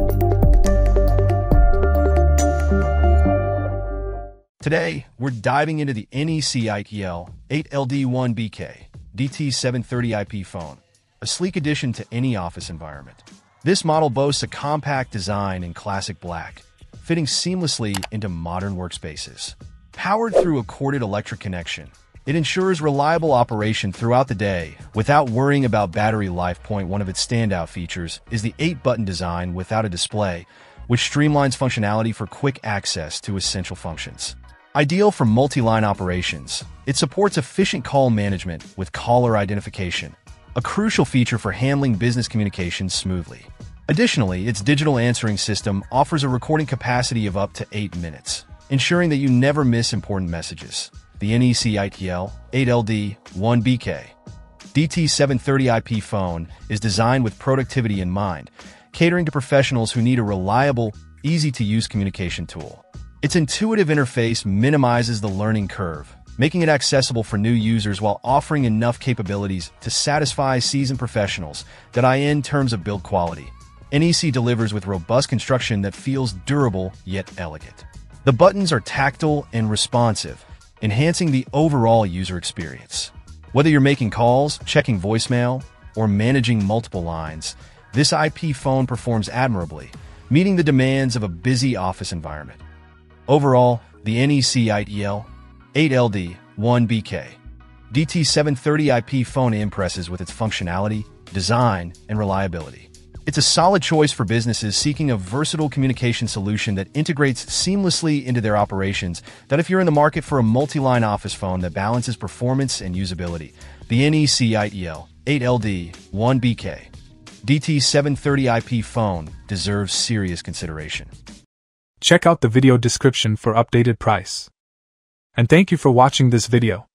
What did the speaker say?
Today, we're diving into the NEC ITL-8LD-1 BK DT730 IP phone, a sleek addition to any office environment. This model boasts a compact design in classic black, fitting seamlessly into modern workspaces. Powered through a corded electric connection, it ensures reliable operation throughout the day without worrying about battery life. One of its standout features is the 8-button design without a display, which streamlines functionality for quick access to essential functions. Ideal for multi-line operations, it supports efficient call management with caller identification, a crucial feature for handling business communications smoothly. Additionally, its digital answering system offers a recording capacity of up to 8 minutes, ensuring that you never miss important messages. The NEC ITL-8LD-1 BK DT730 IP phone is designed with productivity in mind, catering to professionals who need a reliable, easy-to-use communication tool. Its intuitive interface minimizes the learning curve, making it accessible for new users while offering enough capabilities to satisfy seasoned professionals. In terms of build quality, NEC delivers with robust construction that feels durable yet elegant. The buttons are tactile and responsive, enhancing the overall user experience. Whether you're making calls, checking voicemail, or managing multiple lines, this IP phone performs admirably, meeting the demands of a busy office environment. Overall, the NEC ITL-8LD-1 BK DT730 IP phone impresses with its functionality, design, and reliability. It's a solid choice for businesses seeking a versatile communication solution that integrates seamlessly into their operations. If you're in the market for a multi-line office phone that balances performance and usability, the NEC ITL-8LD-1 BK DT730 IP phone deserves serious consideration. Check out the video description for updated price. And thank you for watching this video.